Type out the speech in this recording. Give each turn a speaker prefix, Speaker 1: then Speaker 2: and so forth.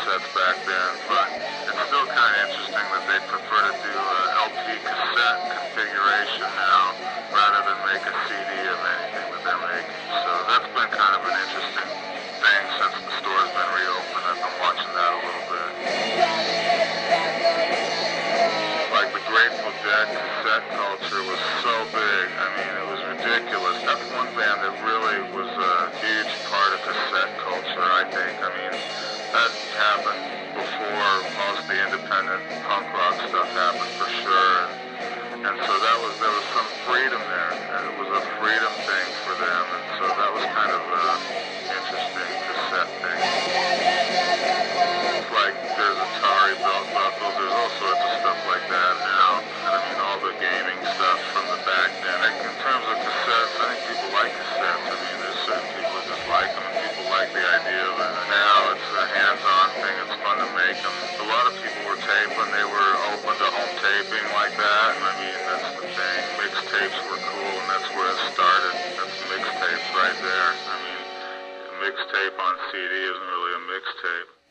Speaker 1: cassettes back then, but it's still kind of interesting that they prefer to do LP cassette configuration now rather than make a CD of anything that they're making. So that's been kind of an interesting thing since the store's been reopened. I've been watching that a little bit. Like the Grateful Dead cassette culture was so big. I mean, it was ridiculous. That's one band that really was a huge part of cassette culture, I think. I mean, that happened before most of the independent punk rock stuff happened for sure. And so there was some freedom there. And it was a freedom thing for them. And so that was kind of an interesting cassette thing. It's like there's Atari belt buckles. There's all sorts of stuff like that now. And I mean, all the gaming stuff from the back then. Like, in terms of cassettes, I think people like cassettes. I mean, there's certain people that just like them, and people like the idea of it. Now it's a hands-on thing. It's fun to make them. A lot of people were taping. They were open to home taping like that. And I mean, that's the thing. Mixtapes were cool, and that's where it started. That's mixtapes right there. I mean, a mixtape on CD isn't really a mixtape.